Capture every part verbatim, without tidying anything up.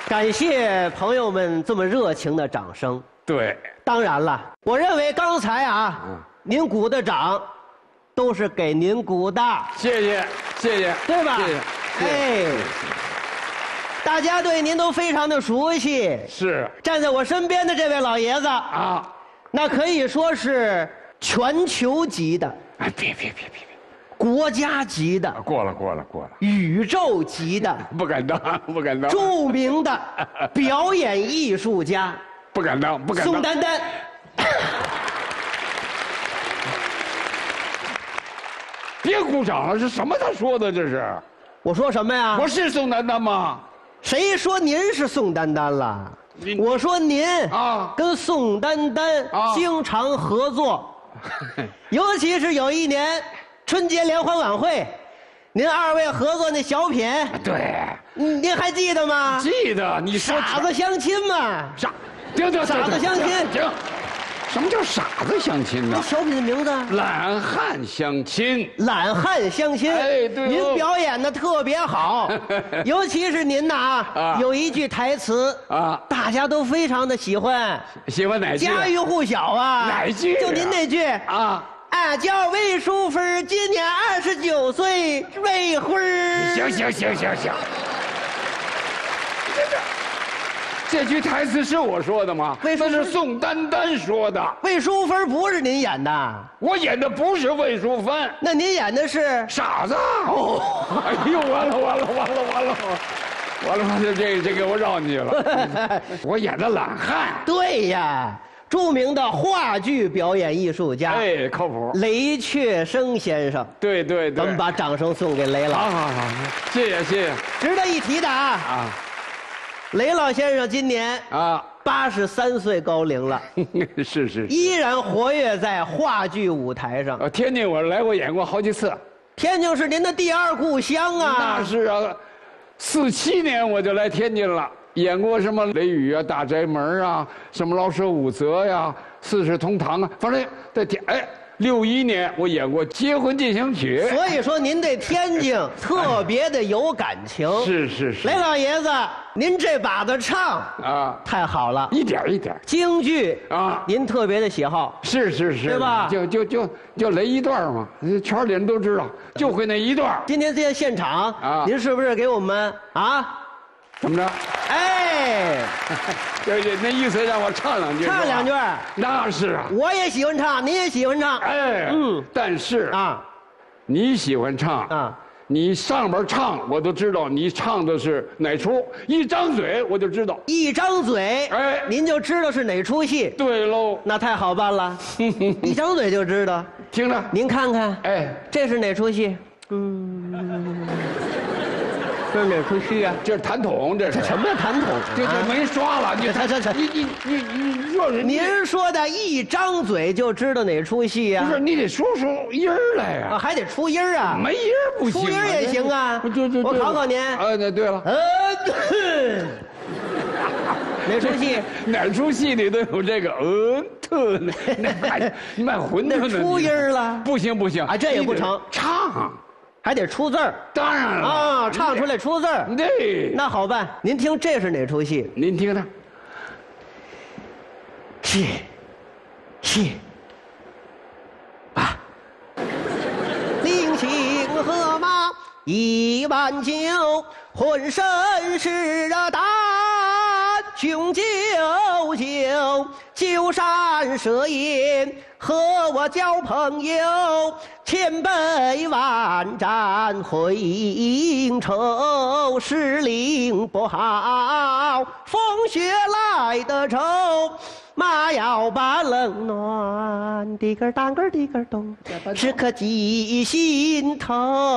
感谢朋友们这么热情的掌声。 对， 当然了，我认为刚才啊， 嗯您鼓的掌，都是给您鼓的， 谢谢，谢谢， 对吧？ 谢谢， 哎，大家对您都非常的熟悉。 是站在我身边的这位老爷子， 啊， 那可以说是全球级的、 哎，别别别别别， 国家级的、 过了过了过了， 宇宙级的、 不敢当，不敢当， 著名的表演艺术家不敢当，不敢当。 宋丹丹。 别鼓掌了，是什么他说的？这是， 我说什么呀？ 我是宋丹丹吗？ 谁说您是宋丹丹了？ 您我说您啊跟宋丹丹啊经常合作，尤其是有一年春节联欢晚会，您二位合作那小品， 对， 嗯您还记得吗？ 记得你说傻子相亲嘛。 傻，停停， 傻子相亲停。什么叫傻子相亲呢？ 那小品的名字？ 懒汉相亲。 懒汉相亲。 哎对哦您表演的特别好，尤其是您呐啊有一句台词啊大家都非常的喜欢， 喜欢哪句？ 家喻户晓啊。 哪句啊就您那句啊。 俺叫魏淑芬，今年二十九岁，未婚。 行行行行行，这这这句台词是我说的吗？ 魏淑芬那是宋丹丹说的。 魏淑芬不是您演的， 我演的不是魏淑芬， 那您演的是？ 傻子。哦，哎呦，完了完了完了完了，完了完了，这这给我绕进去了。我演的懒汉。 对呀，著名的话剧表演艺术家， 哎，靠谱。 雷确生先生。 对对对。 咱们把掌声送给雷老。 好好好，谢谢谢谢。 值得一提的啊， 啊雷老先生今年啊， 八十三岁高龄了， 是是。 依然活跃在话剧舞台上。 呃，天津我来过演过好几次。 天津是您的第二故乡啊。 那是啊，四七年我就来天津了，演过什么《雷雨》啊、《大宅门》啊，什么《老舍五则》呀、《四世同堂》啊，反正在天哎，六一年我演过《结婚进行曲》。 所以说您对天津特别的有感情。 是是是。 雷老爷子，您这把子唱啊， 太好了。 一点一点。 京剧啊您特别的喜好。 是是是， 对吧就就就就雷一段嘛，圈里人都知道，就会那一段。 今天在现场啊您是不是给我们啊？ 怎么着？ 哎， 对对，那意思让我唱两句。 唱两句。 那是啊。 我也喜欢唱，您也喜欢唱。 哎， 嗯， 但是啊你喜欢唱啊， 你上边唱我都知道你唱的是哪出，一张嘴我就知道。 一张嘴， 哎您就知道是哪出戏。 对喽， 那太好办了，一张嘴就知道。 听着， 您看看， 哎， 这是哪出戏？嗯，这是哪出戏啊？ 这是弹筒，这是这什么弹筒？ 这这没刷了，你这这这你你你你说是您说的一张嘴就知道哪出戏呀？ 不是你得说出音儿来啊， 呀， 还得出音儿啊？ 没音儿不行啊， 出音儿也行啊。 就就我考考您。 啊，那对了， 呃，哪出戏？ 哪出戏里都有这个呃特呢？那还卖馄饨呢？ 那出音儿了不行不行啊这也不成你得唱， 还得出字儿当然了啊，唱出来出字儿。 对， 那好办，您听这是哪出戏？ 您听着， 戏，戏，啊，临行河马一碗酒，浑身是啊胆，雄赳赳，酒山蛇宴，和我交朋友，千杯万盏会应酬，时令不好，风雪来得愁。马要把冷暖，滴个当个滴个咚，时刻记心头。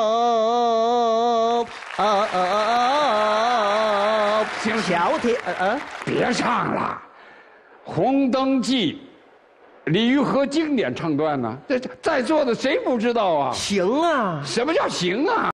哦哦哦， 行了小天，呃呃， 别唱了，《红灯记》，李玉和经典唱段呢，这这在座的谁不知道啊？ 行啊。 什么叫行啊？